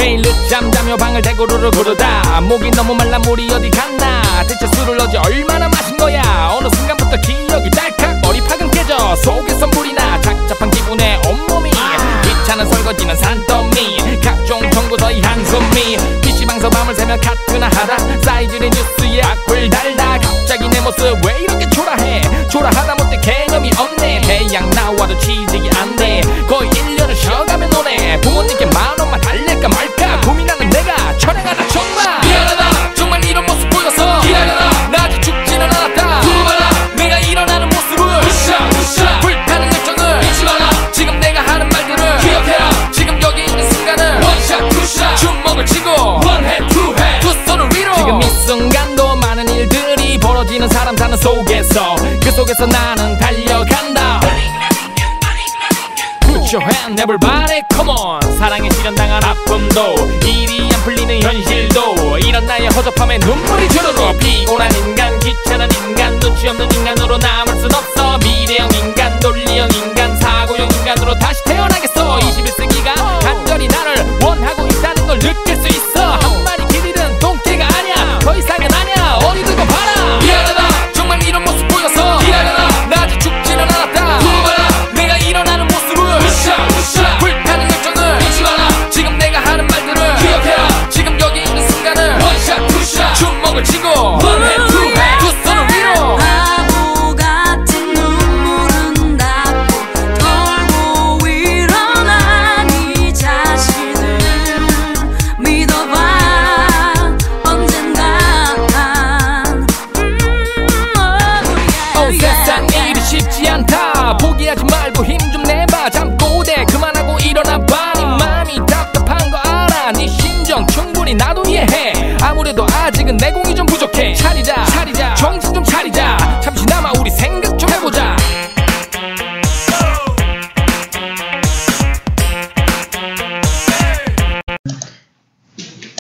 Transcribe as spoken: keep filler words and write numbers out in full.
매일 늦잠 자며 방을 대구르르 구르다 목이 너무 말라 물이 어디 갔나 대체 술을 어제 얼마나 마신 거야 어느 순간부터 기억이 딸칵 머리팍은 깨져 속에서 물이 나 착잡한 기분에 온몸이 귀찮은 설거지는 산더미 각종 청구서의 한숨이 피시방서 밤을 새며 카트나 하다 사이즈의 뉴스에 악플 달다 갑자기 내 모습 왜 이렇게 초라해 초라하다 못해 개념이 없네 태양 나와도 취직이 안돼 거의 일 년을 쉬어가며 노네 부모님께 만원만 달랠까 말까 고민하는 내가 촬영하다 정말 미안하다 정말 이런 모습 보여서 기다려라 나 아직 죽지는 않았다 두고봐라 내가 일어나는 모습을 부셔 부셔 불타는 열정을 잊지 마라 지금 내가 하는 말들을 기억해라 지금 여기 있는 순간을 원샷 투샷 주먹을 쥐고 원해 투해 두 손을 위로 지금 이 순간도 많은 일들이 벌어지는 사람 사는 속에서 그 속에서 나는 달려간다 Put your hand everybody come on 사랑에 실현당한 아픔도 일이 안 풀리는 현실도 이런 나의 허접함에 눈물이 주르르 피곤한 인간 귀찮은 인간 눈치 없는 인간으로 남을 순 없어 미래형 인간 논리형 인간 사고형 인간으로 다시 태어나겠어 이십일 세기가 간절히 나를 원하고 있다는 걸 느낄 수 있어 한 마리 길 잃은 똥개가 아니야 더 이상은 아니야 어디 두고 봐라 미안하다 정말 이런 모습 보여서 기다려라 나 아직 죽지는 않았다 두고 봐라 내가 일어나는 모습을 부셔 부셔 불타는 열정을 잊지 마라 지금 내가 하는 말들을 기억해라 지금 여기 있는 순간을 원샷 투샷 주먹을 쥐고 원해 투해 두 손을 위로 바보 같은 눈물은 닦고 털고 일어나 네 자신을 믿어봐 언젠가 음, 온 세상 일이 쉽지 않다 포기하지 말고 힘 좀 내봐 잠꼬 대 그만하고 일어나봐 네 맘이 답답한 거 알아 네 심정 충분히 나도 이해해 아무래도 아직은 내공이 좀 부족해 차리자